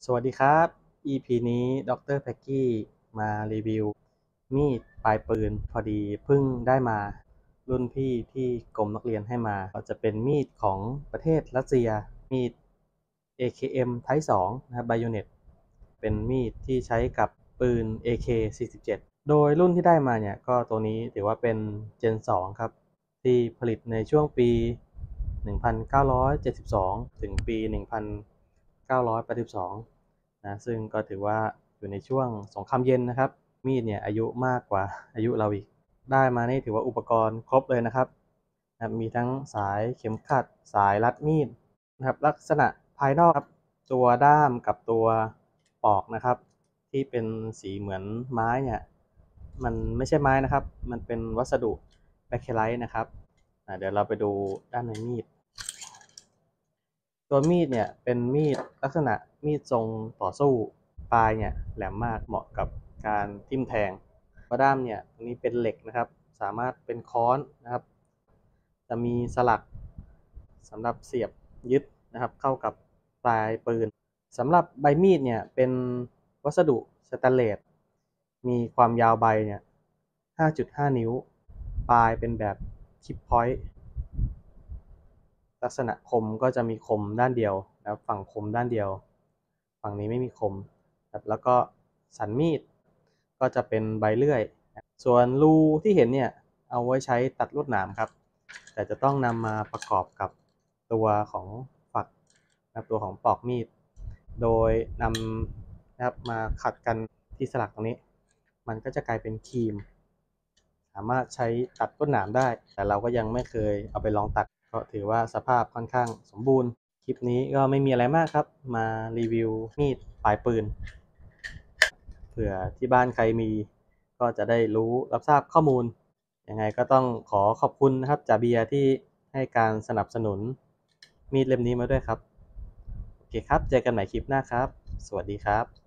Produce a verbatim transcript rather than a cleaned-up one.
สวัสดีครับ อี พี นี้ดรแพ็กกี้มารีวิวมีดปลายปืนพอดีเพิ่งได้มารุ่นพี่ที่กรมนักเรียนให้มาก็จะเป็นมีดของประเทศรัสเซียมีด เอ เค เอ็ม Type สองนะครับ Bayonet เป็นมีดที่ใช้กับปืน เอ เค สี่สิบเจ็ด โดยรุ่นที่ได้มาเนี่ยก็ตัวนี้ถือว่าเป็น Gen สองครับที่ผลิตในช่วงปี หนึ่งพันเก้าร้อยเจ็ดสิบสอง ถึงปี หนึ่งพันเก้าร้อยแปดสิบสองนะซึ่งก็ถือว่าอยู่ในช่วงสงครามเย็นนะครับมีดเนี่ยอายุมากกว่าอายุเราอีกได้มานี่ถือว่าอุปกรณ์ครบเลยนะครับนะมีทั้งสายเข็มขัดสายรัดมีดนะครับลักษณะภายนอกครับตัวด้ามกับตัวปอกนะครับที่เป็นสีเหมือนไม้เนี่ยมันไม่ใช่ไม้นะครับมันเป็นวัสดุแบคเคไลท์นะครับเดี๋ยวเราไปดูด้านในมีดตัวมีดเนี่ยเป็นมีดลักษณะมีดทรงต่อสู้ปลายเนี่ยแหลมมากเหมาะกับการทิ่มแทงกระด้ามเนี่ยตรงนี้เป็นเหล็กนะครับสามารถเป็นค้อนนะครับจะมีสลักสำหรับเสียบยึดนะครับเข้ากับปลายปืนสำหรับใบมีดเนี่ยเป็นวัสดุสแตนเลสมีความยาวใบเนี่ย ห้าจุดห้า นิ้วปลายเป็นแบบชิปพอยต์ลักษณะคมก็จะมีคมด้านเดียวนะครับฝั่งคมด้านเดียวฝั่งนี้ไม่มีคมครับแล้วก็สันมีดก็จะเป็นใบเลื่อยส่วนรูที่เห็นเนี่ยเอาไว้ใช้ตัดลวดหนามครับแต่จะต้องนำมาประกอบกับตัวของฝักนะตัวของปลอกมีดโดยนำนะครับมาขัดกันที่สลักตรงนี้มันก็จะกลายเป็นครีมสามารถใช้ตัดลวดหนามได้แต่เราก็ยังไม่เคยเอาไปลองตัดก็ถือว่าสภาพค่อนข้างสมบูรณ์คลิปนี้ก็ไม่มีอะไรมากครับมารีวิวมีดปลายปืนเผื่อที่บ้านใครมีก็จะได้รู้รับทราบข้อมูลยังไงก็ต้องขอขอบคุณนะครับจ่าเบียร์ที่ให้การสนับสนุนมีดเล่มนี้มาด้วยครับโอเคครับเจอกันใหม่คลิปหน้าครับสวัสดีครับ